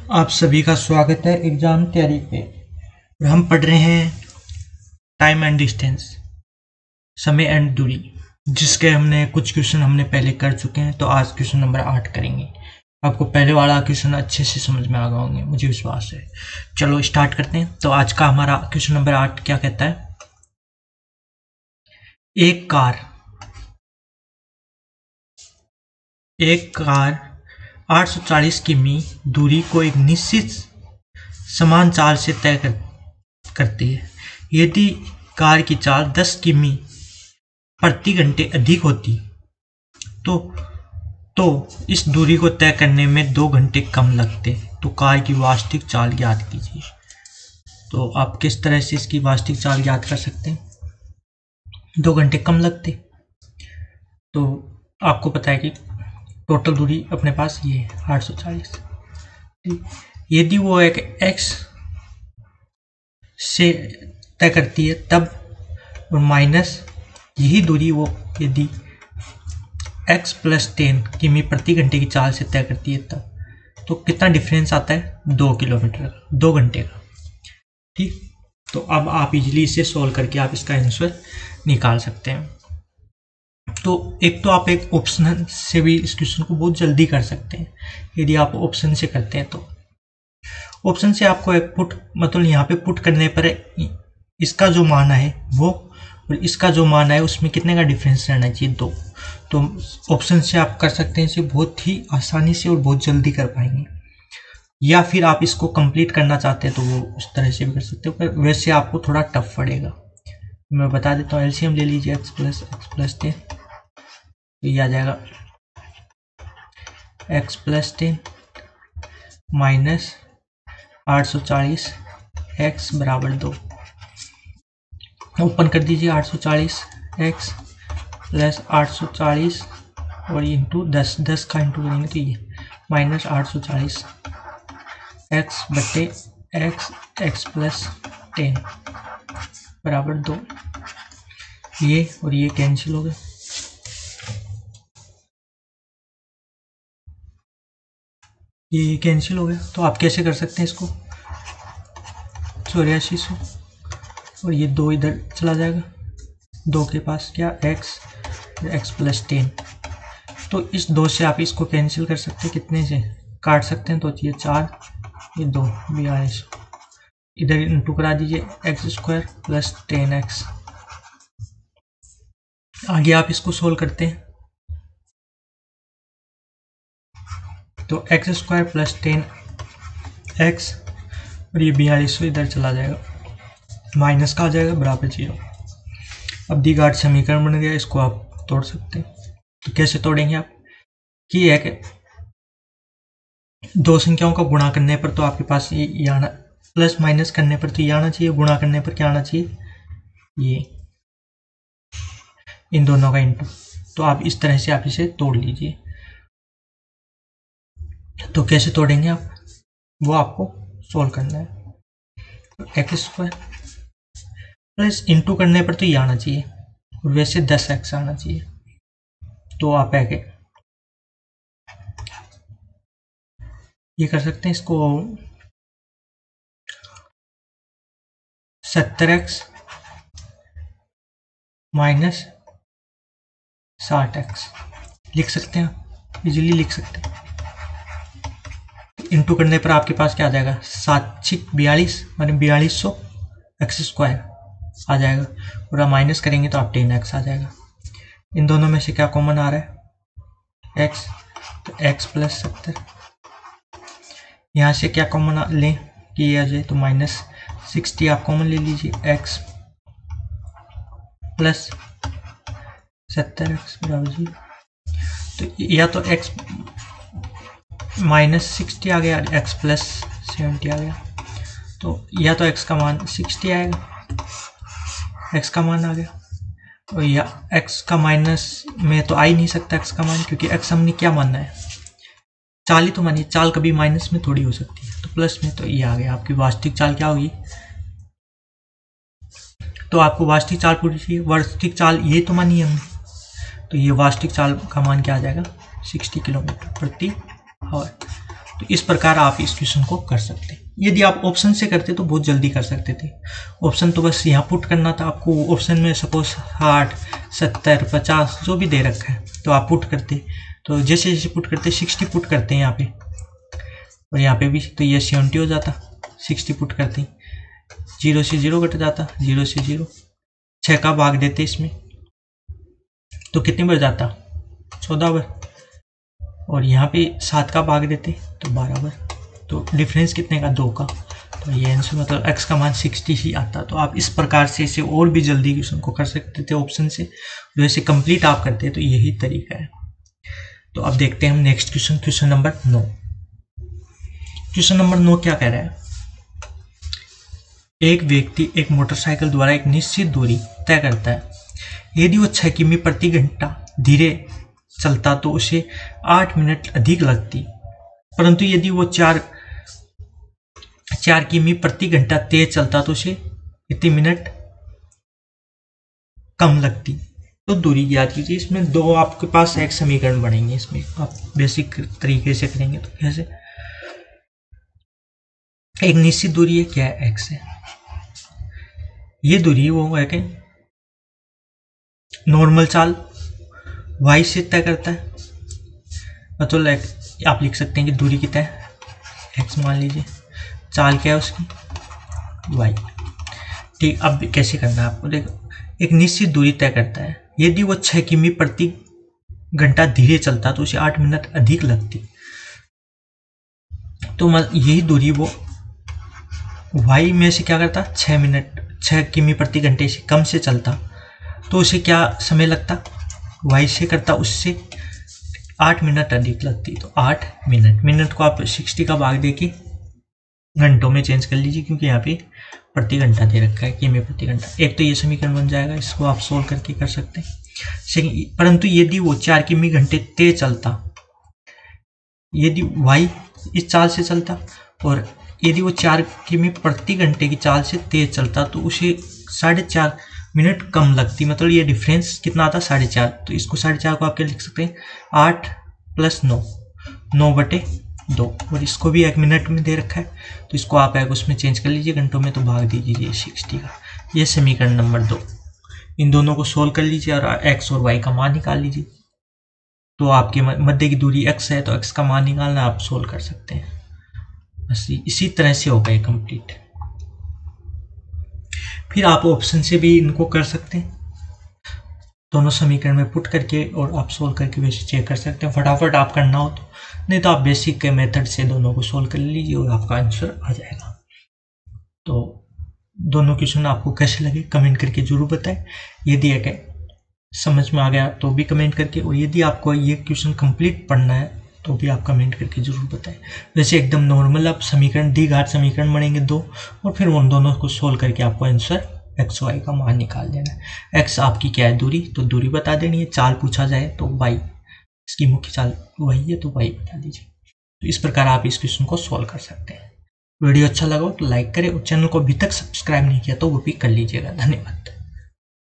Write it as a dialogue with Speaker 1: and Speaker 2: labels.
Speaker 1: आप सभी का स्वागत है एग्जाम तैयारी पे। और हम पढ़ रहे हैं टाइम एंड डिस्टेंस, समय एंड दूरी, जिसके हमने कुछ क्वेश्चन हमने पहले कर चुके हैं। तो आज क्वेश्चन नंबर 8 करेंगे। आपको पहले वाला क्वेश्चन अच्छे से समझ में आ गए होंगे, मुझे विश्वास है। चलो स्टार्ट करते हैं। तो आज का हमारा क्वेश्चन नंबर 8 क्या कहता है? एक कार 840 किमी दूरी को एक निश्चित समान चाल से तय करती है। यदि कार की चाल 10 किमी प्रति घंटे अधिक होती तो तो इस दूरी को तय करने में 2 घंटे कम लगते। तो कार की वास्तविक चाल ज्ञात कीजिए। तो आप किस तरह से इसकी वास्तविक चाल ज्ञात कर सकते हैं? 2 घंटे कम लगते। तो आपको पता है कि टोटल दूरी अपने पास ये है 840। यदि वो एक एक्स से तय करती है तब, और माइनस यही दूरी वो यदि x + 10 किमी प्रति घंटे की चाल से तय करती है तब, तो कितना डिफरेंस आता है? 2 किलोमीटर, 2 घंटे का। ठीक, तो अब आप इजीली इसे सोल्व करके आप इसका आंसर निकाल सकते हैं। तो एक तो आप एक ऑप्शन से भी इस क्वेश्चन को बहुत जल्दी कर सकते हैं। यदि आप ऑप्शन से करते हैं तो ऑप्शन से आपको एक पुट, मतलब यहाँ पे पुट करने पर इसका जो मान है वो और इसका जो मान है उसमें कितने का डिफरेंस रहना चाहिए? 2। तो ऑप्शन से आप कर सकते हैं इसे बहुत ही आसानी से और बहुत जल्दी कर पाएंगे। या फिर आप इसको कंप्लीट करना चाहते हैं तो वो उस तरह से भी कर सकते हो, पर वैसे आपको थोड़ा टफ पड़ेगा। मैं बता देता हूँ, एलसीएम ले लीजिए x + 10। तो ये आ जाएगा x + 10 माइनस 840 x = 2। ओपन कर दीजिए 840 x + 840 और इंटू 10, 10 का इंटू करेंगे तो ये माइनस 840 x बटे x + 10 = 2। ये और ये कैंसिल हो गए। ये कैंसिल हो गया। तो आप कैसे कर सकते हैं इसको? 8400 और ये 2 इधर चला जाएगा। 2 के पास क्या? x + 10। तो इस 2 से आप इसको कैंसिल कर सकते हैं। कितने से काट सकते हैं? तो ये 4, ये 2, 42। इधर इंटू करा दीजिए x² + 10x। आगे आप इसको सोल्व करते हैं तो x² + 10x और ये 42 इधर चला जाएगा, माइनस का आ जाएगा बराबर 0। अब द्विघात समीकरण बन गया, इसको आप तोड़ सकते हैं। तो कैसे तोड़ेंगे आप? कि है कि 2 संख्याओं का गुणा करने पर तो आपके पास ये आना, प्लस माइनस करने पर तो ये आना चाहिए, गुणा करने पर क्या आना चाहिए? ये, इन दोनों का इंटू। तो आप इस तरह से आप इसे तोड़ लीजिए। तो कैसे तोड़ेंगे आप, वो आपको सोल्व करना है। तो x² प्लस इंटू करने पर तो ये आना चाहिए और वैसे 10x आना चाहिए। तो आप आगे ये कर सकते हैं, इसको 70x माइनस 60x लिख सकते हैं, इजीली लिख सकते हैं। इंटू करने पर आपके पास क्या आ जाएगा? 7×42 माने 4200 x² आ जाएगा, और माइनस करेंगे तो आप 10x आ जाएगा। इन दोनों में से क्या कॉमन आ रहा है? x, तो x + 70। यहाँ से क्या कॉमन लें कि ये आ जाए, तो -60 आप कॉमन ले लीजिए, x + 70x = 0। तो या तो x -60 आ गया, x + 70 आ गया। तो या तो x का मान 60 आएगा, x का मान आ गया, और या x का माइनस में तो आ ही नहीं सकता x का मान, क्योंकि x हमने क्या मानना है? चाल ही तो मानिए, चाल कभी माइनस में थोड़ी हो सकती है। तो प्लस में, तो ये आ गया। आपकी वास्तविक चाल क्या होगी? तो आपको वास्तविक चाल पूरी चाहिए, वास्तविक चाल ये तो मानी हमने, तो ये वास्तविक चाल का मान क्या आ जाएगा? 60 किलोमीटर प्रति आवर। तो इस प्रकार आप इस क्वेश्चन को कर सकते हैं। यदि आप ऑप्शन से करते तो बहुत जल्दी कर सकते थे। ऑप्शन तो बस यहाँ पुट करना था आपको, ऑप्शन में सपोज 60, 70, 50 जो भी दे रखा है तो आप पुट करते, तो जैसे जैसे पुट करते 60 पुट करते हैं यहाँ पे, और यहाँ पे भी तो ये 70 हो जाता 60 पुट करते, 0 से 0 कट जाता, 0 से 0, 6 का भाग देते इसमें तो कितने बार जाता 14 बार, और यहाँ पे 7 का भाग देते तो 12 बार, तो डिफरेंस कितने का 2 का, तो ये आंसर मतलब x का मान 60 ही आता। तो आप इस प्रकार से इसे और भी जल्दी क्वेश्चन को कर सकते थे ऑप्शन से, जैसे कंप्लीट आप करते तो यही तरीका है। तो अब देखते हैं हम next question, question number 9। Question number 9 क्या कह रहा है, एक व्यक्ति एक मोटरसाइकिल द्वारा एक निश्चित दूरी तय करता है। यदि वो 6 किमी प्रति घंटा धीरे चलता तो उसे 8 मिनट अधिक लगती, परंतु यदि वो 4 किमी प्रति घंटा तेज चलता तो उसे कितने मिनट कम लगती। तो दूरी ज्ञात कीजिए। इसमें दो आपके पास एक समीकरण बनेंगे, इसमें आप बेसिक तरीके से करेंगे तो कैसे, एक निश्चित दूरी है क्या है x है, ये दूरी वो है कि नॉर्मल चाल y से तय करता है, मतलब आप लिख सकते हैं कि दूरी कितना है x मान लीजिए, चाल क्या है उसकी y। ठीक, अब कैसे करना है आपको, देखो एक निश्चित दूरी तय करता है। यदि वो 6 किमी प्रति घंटा धीरे चलता तो उसे 8 मिनट अधिक लगती, तो यही दूरी वो y में से क्या करता 6 किमी प्रति घंटे से कम से चलता तो उसे क्या समय लगता, y से करता उससे 8 मिनट अधिक लगती, तो 8 मिनट को आप 60 का भाग देके घंटों में चेंज कर लीजिए, क्योंकि यहाँ पे प्रति घंटा दे रखा है किमी प्रति घंटा। एक तो ये समीकरण बन जाएगा, इसको आप सोल्व करके कर सकते हैं। सेकंड, परंतु यदि वो 4 किमी घंटे तेज चलता, यदि y इस चाल से चलता और यदि वो 4 किमी प्रति घंटे की चाल से तेज चलता तो उसे 4.5 मिनट कम लगती, मतलब ये डिफरेंस कितना आता 4.5। तो इसको 4.5 को आप क्या लिख सकते हैं 8 + 9, 9/2, और इसको भी 1 मिनट में दे रखा है तो इसको आप एक उसमें चेंज कर लीजिए घंटों में, तो भाग दीजिए 60 का। ये समीकरण नंबर 2, इन दोनों को सोल्व कर लीजिए और x और y का मान निकाल लीजिए। तो आपके मध्य की दूरी x है तो x का मान निकालना आप सोल्व कर सकते हैं। बस इसी तरह से होगा ये कंप्लीट। फिर आप ऑप्शन से भी इनको कर सकते हैं, दोनों समीकरण में पुट करके और आप सोल्व करके वैसे चेक कर सकते हैं फटाफट आप करना हो तो, नहीं तो आप बेसिक के मेथड से दोनों को सोल्व कर लीजिए और आपका आंसर आ जाएगा। तो दोनों क्वेश्चन आपको कैसे लगे कमेंट करके जरूर बताएं। यदि एक समझ में आ गया तो भी कमेंट करके, और यदि आपको ये क्वेश्चन कंप्लीट पढ़ना है तो भी आप कमेंट करके जरूर बताएं। वैसे एकदम नॉर्मल आप समीकरण द्विघात समीकरण बनेंगे 2, और फिर उन दोनों को सोल्व करके आपको आंसर x y का मान निकाल देना है। x आपकी क्या है दूरी, तो दूरी बता देनी है। चाल पूछा जाए तो y, इसकी मुख्य चाल वही है तो y बता दीजिए। तो इस प्रकार आप इस क्वेश्चन को सोल्व कर सकते हैं। वीडियो अच्छा लगा हो तो लाइक करें, और चैनल को अभी तक सब्सक्राइब नहीं किया तो वो भी कर लीजिएगा। धन्यवाद।